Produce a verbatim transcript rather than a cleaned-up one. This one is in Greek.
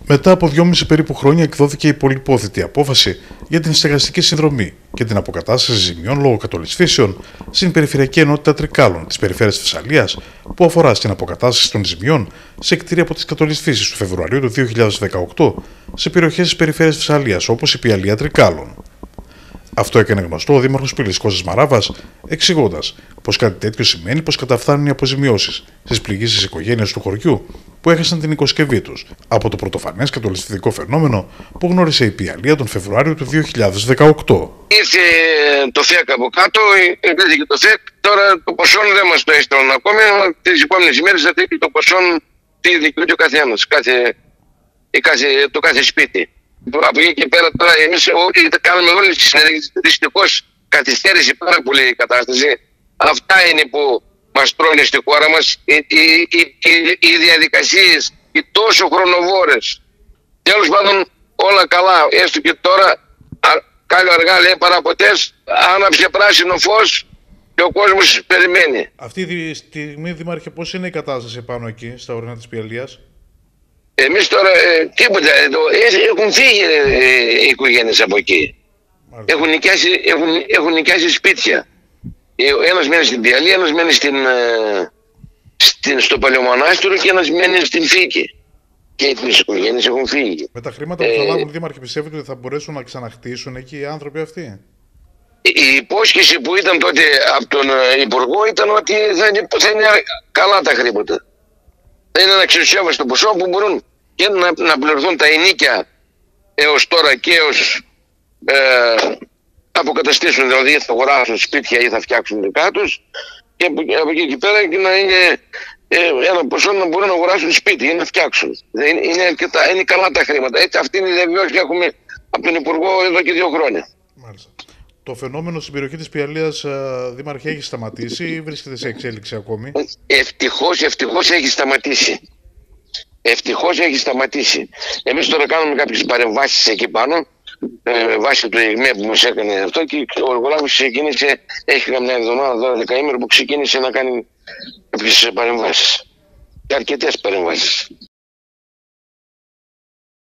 Μετά από δυόμιση περίπου χρόνια εκδόθηκε η πολυπόθητη απόφαση για την στεγαστική συνδρομή και την αποκατάσταση ζημιών λόγω κατολής φύσεων στην Περιφερειακή Ενότητα Τρικάλων της Περιφέρειας Θεσσαλίας, που αφορά στην αποκατάσταση των ζημιών σε κτίρια από τις κατολής φύσης του Φεβρουαρίου του δύο χιλιάδες δεκαοκτώ σε περιοχές της Περιφέρειας Θεσσαλίας, όπως η Πιαλία Τρικάλων. Αυτό έκανε γνωστό ο Δήμαρχος Πύλης Κώστας Μαράβας, εξηγώντας πως κάτι τέτοιο σημαίνει πως καταφθάνουν οι αποζημιώσεις στις πληγήσεις οικογένειες του χωριού που έχασαν την οικοσκευή τους από το πρωτοφανές κατολιστικό φαινόμενο που γνώρισε η Πιαλία τον Φεβρουάριο του δύο χιλιάδες δεκαοκτώ. Ήρθε το ΦΕΚ από κάτω, ήρθε το ΦΕΚ, τώρα το ποσό δεν μας το έστειλαν ακόμη, τις επόμενες ημέρες θα δείξει το ποσό τι δικαιούται ο καθένας, κάθε, κάθε, το κάθε σπίτι. Από εκεί και πέρα τώρα εμείς κάναμε όλες τις συνέργειες, δυστυχώς καθυστέρησε πάρα πολύ η κατάσταση. Αυτά είναι που μας τρώνε στη χώρα μας, οι, οι, οι, οι, οι διαδικασίες, οι τόσο χρονοβόρες. Τέλος πάντων όλα καλά, έστω και τώρα, κάλλιο αργά λέει παραποτές, άναψε πράσινο φως και ο κόσμος περιμένει. Αυτή τη στιγμή, Δήμαρχε, πώς είναι η κατάσταση πάνω εκεί, στα ορεινά της Πιαλίας? Εμείς τώρα ε, τίποτα, εδώ, έχουν φύγει ε, οι οικογένειες από εκεί. Έχουν νοικιάσει, έχουν, έχουν νοικιάσει σπίτια. Ένας μένει στην Πιαλία, ένας μένει στην, ε, στην, στο Παλαιομονάστηρο και ένας μένει στην Φύκη. Και οι τρεις οικογένειες έχουν φύγει. Με τα χρήματα που θα ε, λάβουν, Δήμαρχε, πιστεύετε ότι θα μπορέσουν να ξαναχτίσουν εκεί οι άνθρωποι αυτοί? Η υπόσχεση που ήταν τότε από τον Υπουργό ήταν ότι θα είναι, θα είναι καλά τα χρήματα. Είναι ένα αξιοσέβαστο ποσό που μπορούν και να, να πληρωθούν τα ενίκια έως τώρα και έως ε, αποκαταστήσουν, δηλαδή θα αγοράσουν σπίτια ή θα φτιάξουν δικά τους, και από, από εκεί και πέρα και να είναι ε, ένα ποσό να μπορούν να αγοράσουν σπίτι ή να φτιάξουν. Είναι, είναι, αρκετά, είναι καλά τα χρήματα. Έτσι, αυτή είναι η διαβίωση που έχουμε από τον Υπουργό εδώ και δύο χρόνια. Μάλιστα. Το φαινόμενο στην περιοχή της Πιαλίας, Δήμαρχε, έχει σταματήσει ή βρίσκεται σε εξέλιξη ακόμη? Ευτυχώς, ευτυχώς έχει σταματήσει. Ευτυχώς έχει σταματήσει. Εμείς τώρα κάνουμε κάποιες παρεμβάσεις εκεί πάνω, ε, βάσει του ΕΓΜΕ που μας έκανε αυτό, και ο εργολάβος ξεκίνησε, έχει καμιά εβδομάδα, δώδεκα δεκαήμερο που ξεκίνησε να κάνει κάποιες παρεμβάσεις. Και αρκετές παρεμβάσεις.